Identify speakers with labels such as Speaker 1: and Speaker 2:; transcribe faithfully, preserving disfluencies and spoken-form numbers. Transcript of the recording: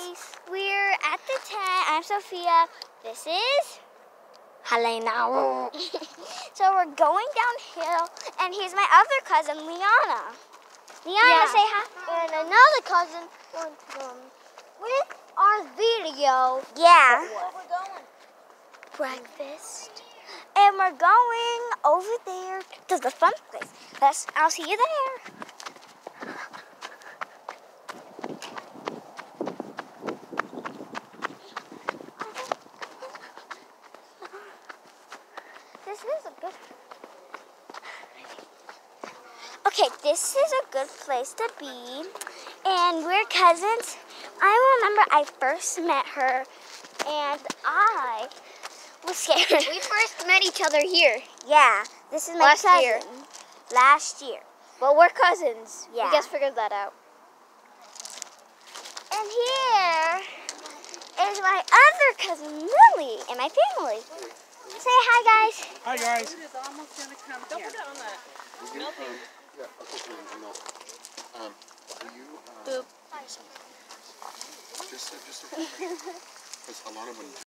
Speaker 1: guys, we're at the tent. I'm Sophia. This is Helena. So we're going downhill, and here's my other cousin, Liana. Liana,
Speaker 2: Yeah.
Speaker 1: say hi.
Speaker 2: And another cousin wants to come with our video.
Speaker 1: Yeah.
Speaker 2: Where we're going?
Speaker 1: Breakfast. And we're going over there to the fun place. Let's, I'll see you there. This is a good. Okay, this is a good place to be. And we're cousins. I remember I first met her and I was scared.
Speaker 2: We first met each other here.
Speaker 1: Yeah, this is my
Speaker 2: Last
Speaker 1: cousin.
Speaker 2: year.
Speaker 1: Last year.
Speaker 2: But we're cousins.
Speaker 1: Yeah.
Speaker 2: We just figured that out.
Speaker 1: And here is my other cousin, Lily, and my family. Say hi, guys.
Speaker 3: Hi, guys.
Speaker 4: It is almost gonna come. Don't put it on that.
Speaker 3: Will you,
Speaker 4: Melting.
Speaker 3: um, yeah, I'll put you in the milk. Um, will you, uh,
Speaker 2: Boop.
Speaker 3: just, uh, just, because a lot of them